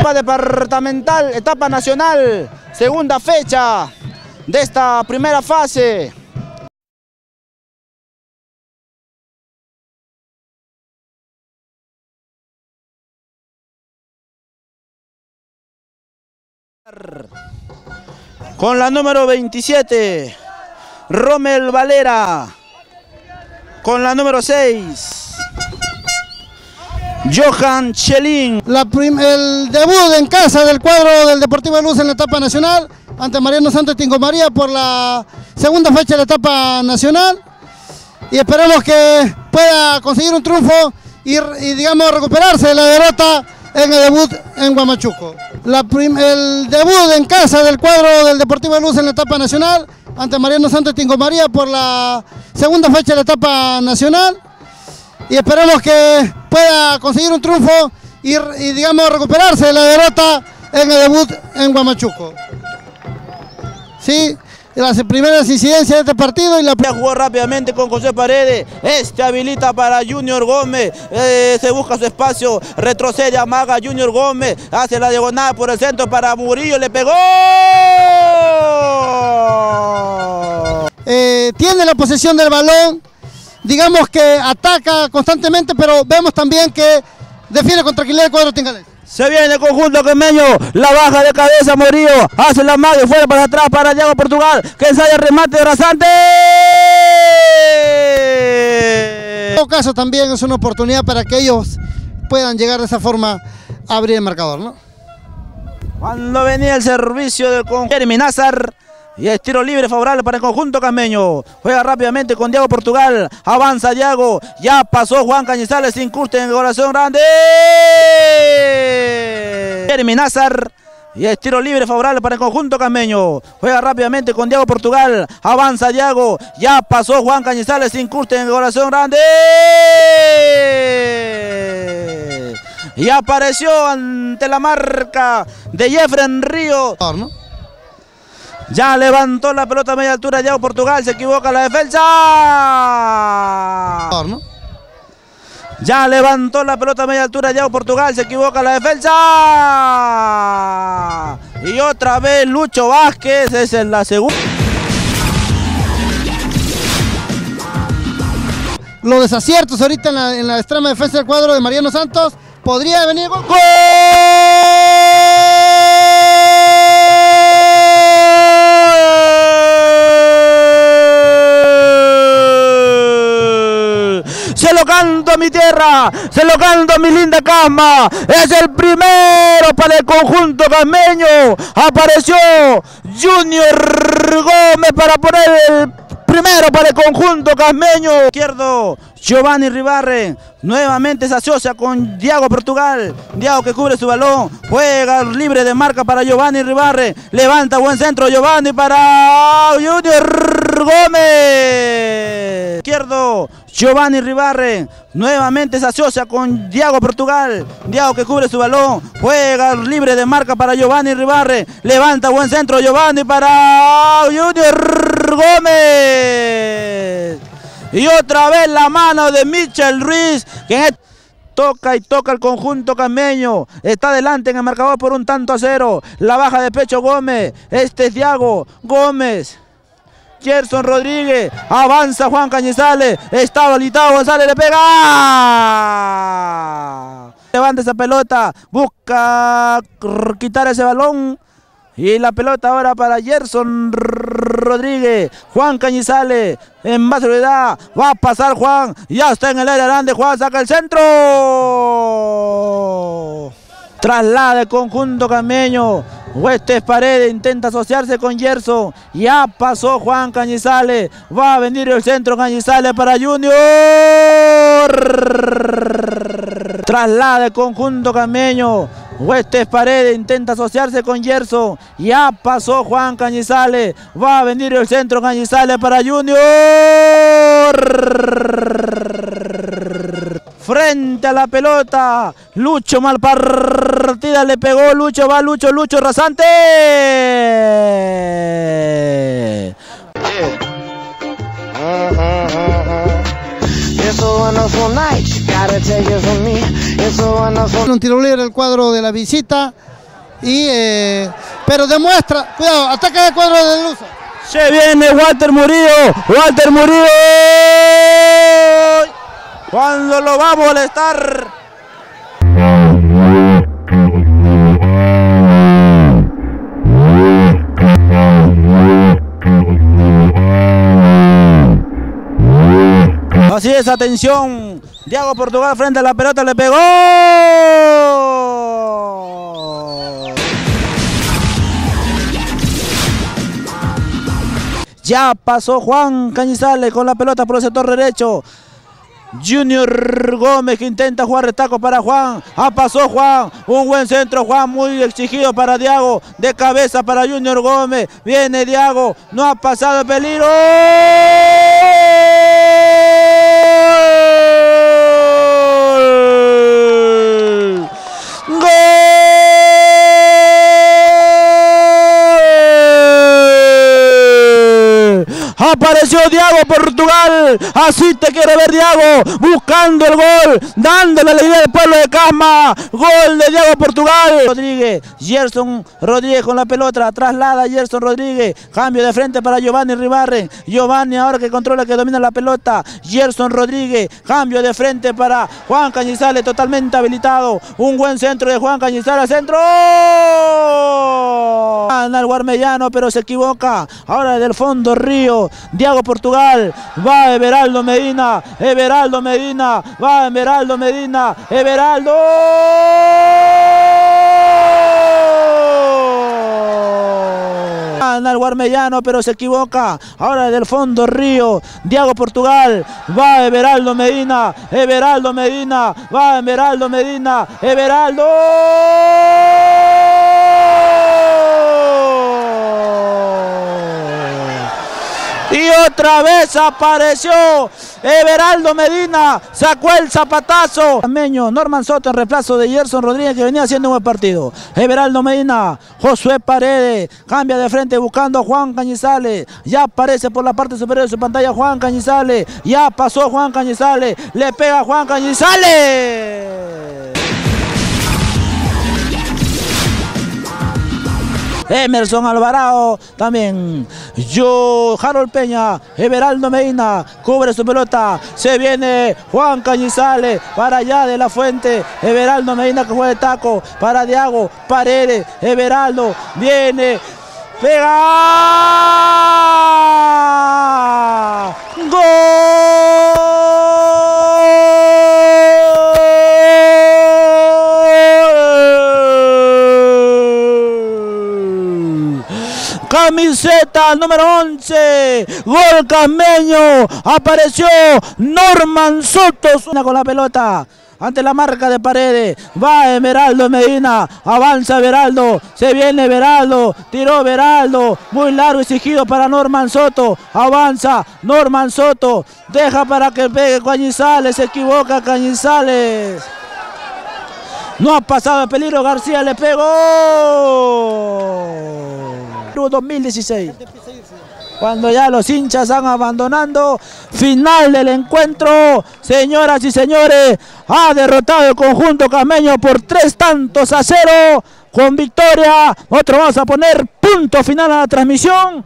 etapa departamental, etapa nacional, segunda fecha de esta primera fase. Con la número 27, Rommel Valera. Con la número 6, Johan Chelín. El debut en casa del cuadro del Deportivo de Luz en la etapa nacional ante Mariano Santos Tingo María por la segunda fecha de la etapa nacional, y esperamos que pueda conseguir un triunfo y digamos recuperarse de la derrota en el debut en Huamachuco. El debut en casa del cuadro del Deportivo de Luz en la etapa nacional ante Mariano Santos Tingo María por la segunda fecha de la etapa nacional, y esperamos que pueda conseguir un triunfo y digamos recuperarse de la derrota en el debut en Huamachuco. Sí, las primeras incidencias de este partido y la jugó rápidamente con José Paredes. Este habilita para Junior Gómez. Se busca su espacio, retrocede, amaga Junior Gómez, hace la diagonal por el centro para Murillo, le pegó. Tiene la posesión del balón, digamos que ataca constantemente, pero vemos también que defiende con tranquilidad el cuadro tingalés. Se viene el conjunto quemeño, la baja de cabeza Murillo, hace la magia fuera para atrás para Diego Portugal, que sale el remate de Rasante. En todo caso también es una oportunidad para que ellos puedan llegar de esa forma a abrir el marcador, ¿no? Cuando venía el servicio del conjunto Jeremy Nazar, y el tiro libre favorable para el conjunto cameño. Juega rápidamente con Diego Portugal. Avanza Diego. Ya pasó Juan Cañizales. Se incrusta en el corazón grande. Jeremy Nazar. Y el tiro libre favorable para el conjunto cameño. Juega rápidamente con Diego Portugal. Avanza Diego. Ya pasó Juan Cañizales. Se incrusta en el corazón grande. Y apareció ante la marca de Jeffrey Río. ¿No? Ya levantó la pelota a media altura Diego Portugal, se equivoca la defensa. ¿No? Ya levantó la pelota a media altura Diego Portugal, se equivoca la defensa. Y otra vez Lucho Vázquez, esa es la segunda. Los desaciertos ahorita en la extrema defensa del cuadro de Mariano Santos. Podría venir gol. Se lo canto a mi tierra, se lo canto a mi linda Casma. Es el primero para el conjunto cameño. Apareció Junior Gómez para poner el primero para el conjunto casmeño. Izquierdo, Giovanni Ribarren. Nuevamente se asocia con Diego Portugal. Diego que cubre su balón. Juega libre de marca para Giovanni Ribarren. Levanta buen centro Giovanni para Junior Gómez. Izquierdo, Giovanni Ribarren. Nuevamente se asocia con Diego Portugal. Diego que cubre su balón. Juega libre de marca para Giovanni Ribarren. Levanta buen centro Giovanni para Junior Gómez. Y otra vez la mano de Michel Ruiz, que toca y toca el conjunto cameño. Está adelante en el marcador por 1-0. La baja de pecho Gómez. Este es Diego Gómez. Gerson Rodríguez. Avanza Juan Cañizales. Está habilitado González. Le pega. Levanta esa pelota. Busca quitar ese balón. Y la pelota ahora para Gerson Rodríguez. Juan Cañizales en más velocidad. Va a pasar Juan. Ya está en el área grande. Juan saca el centro. Traslada el conjunto cameño. Huestes Paredes intenta asociarse con Gerson. Ya pasó Juan Cañizales. Va a venir el centro Cañizales para Junior. Traslada el conjunto cameño. Huestes Paredes intenta asociarse con Gerson. Ya pasó Juan Cañizales. Va a venir el centro Cañizales para Junior. Frente a la pelota. Lucho mal partida. Le pegó Lucho. Va Lucho. Lucho Rasante. Un tiro libre el cuadro de la visita. pero demuestra, cuidado, ataca el cuadro de Lusa. Se viene Walter Murillo, cuando lo va a molestar. Así es, atención, Diago Portugal frente a la pelota, le pegó. Ya pasó Juan Cañizales con la pelota por el sector derecho. Junior Gómez que intenta jugar retaco para Juan. Pasó Juan. Un buen centro, Juan, muy exigido para Diago. De cabeza para Junior Gómez. Viene Diago. No ha pasado el peligro. Apareció Diago Portugal, así te quiere ver Diago, buscando el gol, dándole la idea del pueblo de Casma, gol de Diago Portugal. Rodríguez, Gerson Rodríguez con la pelota, traslada a Gerson Rodríguez, cambio de frente para Giovanni Ribarren, Giovanni ahora que controla, que domina la pelota, Gerson Rodríguez, cambio de frente para Juan Cañizales, totalmente habilitado, un buen centro de Juan Cañizales, centro, anda el Guarmellano pero se equivoca, ahora desde el fondo Río, Diago Portugal, va Everaldo Medina, va Everaldo Medina, Everaldo. Anda el Guarmellano pero se equivoca, ahora desde el fondo Río, Diago Portugal, va Everaldo Medina, va Everaldo Medina, Everaldo. Y otra vez apareció Everaldo Medina, sacó el zapatazo. Norman Soto en reemplazo de Gerson Rodríguez, que venía haciendo un buen partido. Everaldo Medina, Josué Paredes, cambia de frente buscando a Juan Cañizales. Ya aparece por la parte superior de su pantalla Juan Cañizales. Ya pasó Juan Cañizales, le pega a Juan Cañizales. Emerson Alvarado, también Harold Peña, Everaldo Medina, cubre su pelota, se viene Juan Cañizales, para allá de la fuente, Everaldo Medina que juega de taco, para Diago, Paredes, Everaldo, viene, pega, ¡gol! Camiseta número 11, gol casmeño, apareció Norman Soto con la pelota, ante la marca de Paredes, va Everaldo Medina, avanza Everaldo, se viene Everaldo, tiró Everaldo, muy largo exigido para Norman Soto, avanza Norman Soto, deja para que pegue Cañizales, se equivoca Cañizales. No ha pasado el peligro, García le pegó. 2016, cuando ya los hinchas van abandonando, final del encuentro, señoras y señores, ha derrotado el conjunto casmeño por 3-0, con victoria. Nosotros vamos a poner punto final a la transmisión.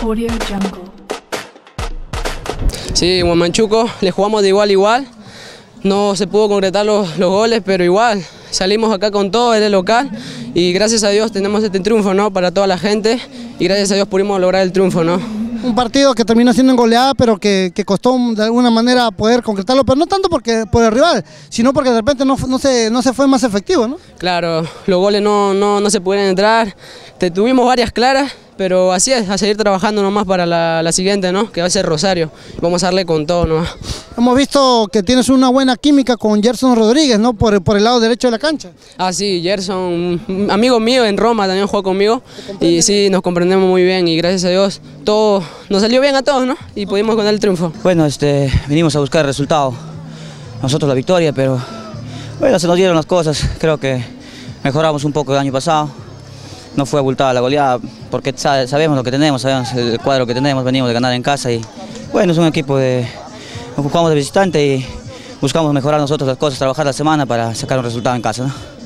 Sí, Huamachuco, le jugamos de igual a igual, no se pudo concretar los goles, pero igual salimos acá con todo, es el local, y gracias a Dios tenemos este triunfo, ¿no?, para toda la gente, y gracias a Dios pudimos lograr el triunfo, ¿no? Un partido que terminó siendo en goleada, pero que costó de alguna manera poder concretarlo, pero no tanto por el rival, sino porque de repente no se fue más efectivo, ¿no? Claro, los goles no se pudieron entrar, tuvimos varias claras, pero así es, a seguir trabajando nomás para la siguiente, ¿no?, que va a ser Rosario, vamos a darle con todo nomás. Hemos visto que tienes una buena química con Gerson Rodríguez, ¿no?, por el lado derecho de la cancha. Ah, sí, Gerson, un amigo mío en Roma también jugó conmigo, y sí, nos comprendemos muy bien, y gracias a Dios todo nos salió bien a todos, ¿no?, y pudimos ganar el triunfo. Bueno, vinimos a buscar el resultado, nosotros la victoria, pero bueno, se nos dieron las cosas, creo que mejoramos un poco el año pasado. No fue abultada la goleada porque sabemos lo que tenemos, sabemos el cuadro que tenemos, venimos de ganar en casa y bueno, es un equipo jugamos de visitante y buscamos mejorar nosotros las cosas, trabajar la semana para sacar un resultado en casa, ¿no?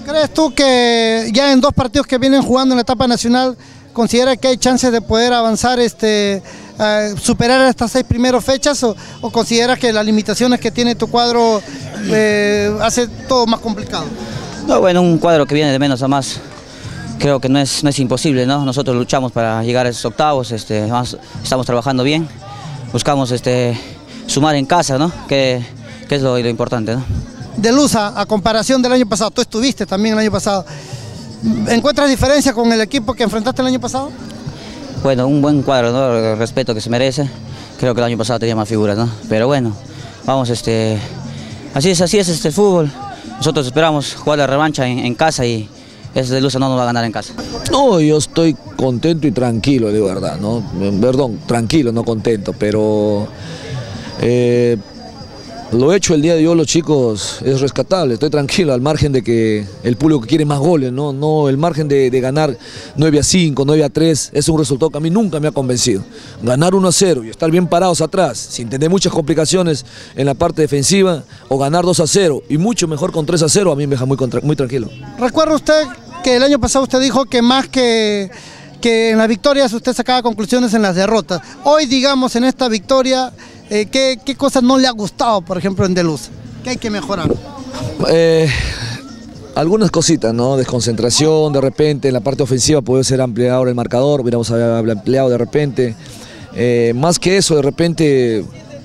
¿Crees tú que ya en 2 partidos que vienen jugando en la etapa nacional, considera que hay chances de poder avanzar, superar estas 6 primeras fechas o consideras que las limitaciones que tiene tu cuadro hace todo más complicado? No, bueno, un cuadro que viene de menos a más, creo que no es imposible, ¿no? Nosotros luchamos para llegar a esos octavos, estamos trabajando bien, buscamos sumar en casa, ¿no? Que es lo importante, ¿no? DeLuza, a comparación del año pasado, tú estuviste también el año pasado, ¿encuentras diferencia con el equipo que enfrentaste el año pasado? Bueno, un buen cuadro, ¿no? El respeto que se merece. Creo que el año pasado tenía más figuras, ¿no? Pero bueno, vamos, así es el fútbol. Nosotros esperamos jugar la revancha en casa y ese DeLuza no nos va a ganar en casa. No, yo estoy contento y tranquilo, de verdad, ¿no? Perdón, tranquilo, no contento, pero lo hecho el día de hoy, los chicos, es rescatable. Estoy tranquilo, al margen de que el público quiere más goles, no el margen de ganar 9-5, 9-3, es un resultado que a mí nunca me ha convencido. Ganar 1-0 y estar bien parados atrás, sin tener muchas complicaciones en la parte defensiva, o ganar 2-0 y mucho mejor con 3-0, a mí me deja muy tranquilo. ¿Recuerda usted que el año pasado usted dijo que más que en las victorias usted sacaba conclusiones en las derrotas? Hoy, digamos, en esta victoria, ¿qué cosas no le ha gustado, por ejemplo, en DeLuza? ¿Qué hay que mejorar? Algunas cositas, ¿no? Desconcentración, de repente, en la parte ofensiva puede ser ampliado el marcador, hubiéramos ampliado de repente. Más que eso, de repente,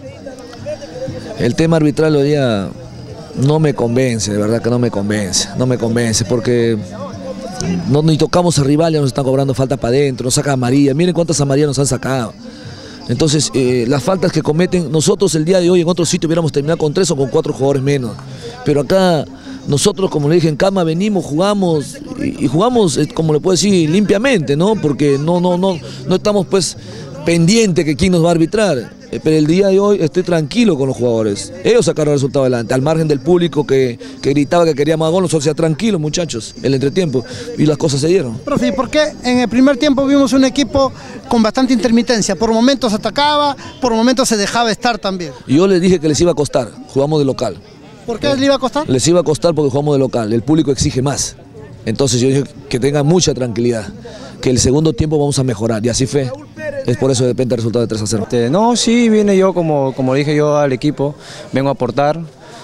el tema arbitral hoy día no me convence, de verdad que no me convence, porque ni tocamos al rival, ya nos están cobrando falta para adentro, nos sacan amarilla, miren cuántas amarillas nos han sacado. Entonces, las faltas que cometen, nosotros el día de hoy en otro sitio hubiéramos terminado con 3 o con 4 jugadores menos. Pero acá, nosotros, como le dije, en cama venimos, jugamos, y jugamos, como le puedo decir, limpiamente, ¿no? Porque no estamos, pues, pendientes que quién nos va a arbitrar. Pero el día de hoy estoy tranquilo con los jugadores. Ellos sacaron el resultado adelante, al margen del público que gritaba que quería más gol. Nosotros ya tranquilos, muchachos, el entretiempo, y las cosas se dieron. Profe, ¿y por qué en el primer tiempo vimos un equipo con bastante intermitencia? Por momentos atacaba, por momentos se dejaba estar también. Y yo les dije que les iba a costar, jugamos de local. ¿Por qué les iba a costar? Les iba a costar porque jugamos de local, el público exige más. Entonces yo dije que tengan mucha tranquilidad, que el segundo tiempo vamos a mejorar, y así fue. Es por eso depende del resultado de 3-0. No, sí, vine yo, como dije yo al equipo, vengo a aportar,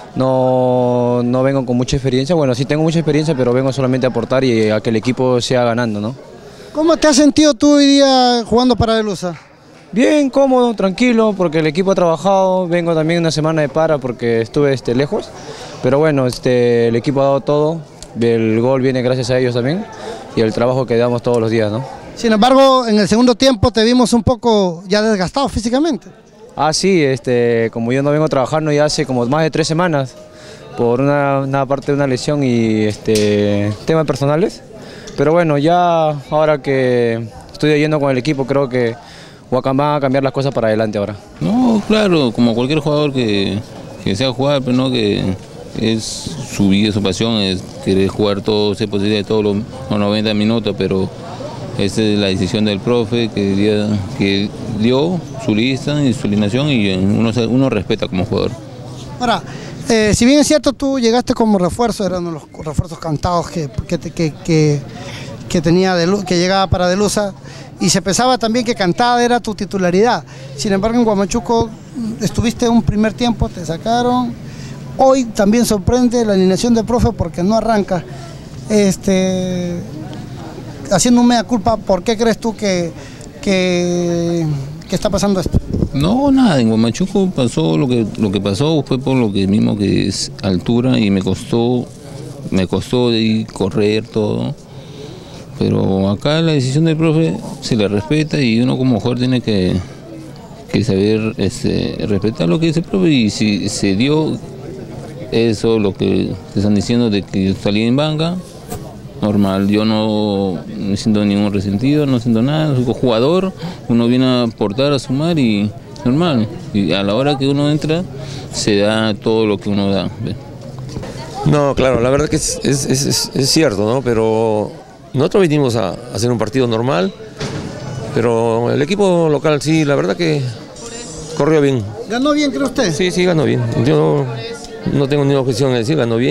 no vengo con mucha experiencia, bueno, sí tengo mucha experiencia, pero vengo solamente a aportar y a que el equipo siga ganando, ¿no? ¿Cómo te has sentido tú hoy día jugando para DeLuza? Bien, cómodo, tranquilo, porque el equipo ha trabajado, vengo también una semana de para porque estuve lejos, pero bueno, el equipo ha dado todo, el gol viene gracias a ellos también y el trabajo que damos todos los días, ¿no? Sin embargo, en el segundo tiempo te vimos un poco ya desgastado físicamente. Ah, sí, como yo no vengo trabajando ya hace como más de 3 semanas por una parte de una lesión y temas personales, pero bueno, ya ahora que estoy yendo con el equipo creo que van a cambiar las cosas para adelante ahora. No, claro, como cualquier jugador que sea jugar, pero no que es su vida, su pasión, es querer jugar todo, ser posible de todos los 90 minutos, pero esa es la decisión del profe que dio su lista y su alineación y uno respeta como jugador. Ahora, si bien es cierto, tú llegaste como refuerzo, eran los refuerzos cantados que llegaba para DeLuza, y se pensaba también que Cantada era tu titularidad. Sin embargo, en Huamachuco estuviste un primer tiempo, te sacaron. Hoy también sorprende la alineación del profe porque no arranca. Haciendo un mea culpa, ¿por qué crees tú que está pasando esto? No, nada, en Huamachuco pasó lo que pasó, fue por lo que mismo que es altura y me costó de correr todo. Pero acá la decisión del profe se le respeta y uno como jugador tiene que saber respetar lo que dice el profe, y si se dio eso, lo que te están diciendo de que salí en banca, normal, yo no me siento ningún resentido, no siento nada, soy jugador, uno viene a aportar, a sumar y normal, y a la hora que uno entra se da todo lo que uno da. No, claro, la verdad que es cierto, ¿no? Pero nosotros vinimos a hacer un partido normal, pero el equipo local sí, la verdad que corrió bien. ¿Ganó bien, cree usted? Sí, ganó bien. Yo no tengo ninguna objeción a decir, ganó bien.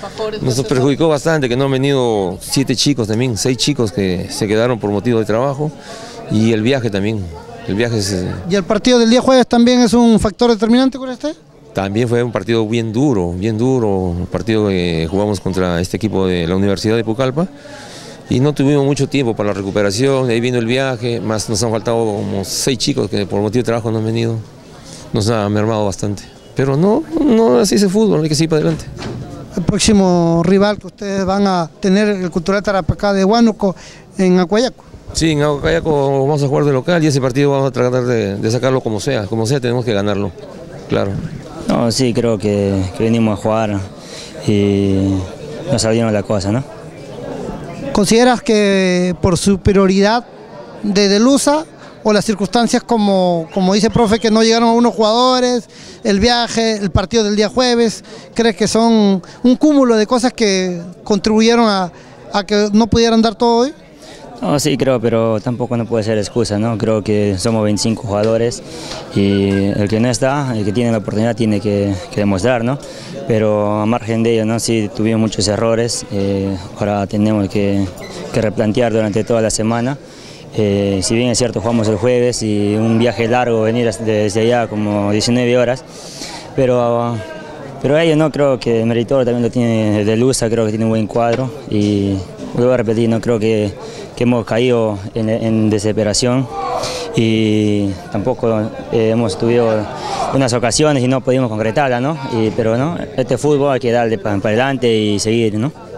Nos perjudicó bastante que no han venido 7 chicos también, 6 chicos que se quedaron por motivo de trabajo y el viaje también. El viaje ¿Y el partido del día jueves también es un factor determinante con este? También fue un partido bien duro, un partido que jugamos contra este equipo de la Universidad de Pucallpa y no tuvimos mucho tiempo para la recuperación, de ahí vino el viaje, más nos han faltado como 6 chicos que por motivo de trabajo no han venido, nos ha mermado bastante. Pero no así es el fútbol, hay que seguir para adelante. El próximo rival que ustedes van a tener, el Cultural Tarapacá de Huánuco, en Acuayaco. Sí, en Acuayaco vamos a jugar de local y ese partido vamos a tratar de sacarlo como sea tenemos que ganarlo, claro. No, sí, creo que venimos a jugar y nos salieron la cosa, ¿no? ¿Consideras que por superioridad de Delusa o las circunstancias como dice el profe, que no llegaron unos jugadores, el viaje, el partido del día jueves, crees que son un cúmulo de cosas que contribuyeron a que no pudieran dar todo hoy? No, sí, creo, pero tampoco no puede ser excusa, ¿no? Creo que somos 25 jugadores y el que no está, el que tiene la oportunidad tiene que demostrar, ¿no? Pero a margen de ello, ¿no? Sí, tuvimos muchos errores, ahora tenemos que replantear durante toda la semana. Si bien es cierto, jugamos el jueves y un viaje largo, venir desde allá como 19 horas, pero ellos no, creo que el meritorio también lo tiene de Lusa, creo que tiene un buen cuadro y vuelvo a repetir, no creo que hemos caído en desesperación y tampoco hemos tenido unas ocasiones y no pudimos concretarla, ¿no? Pero no, este fútbol hay que darle para adelante y seguir, ¿no?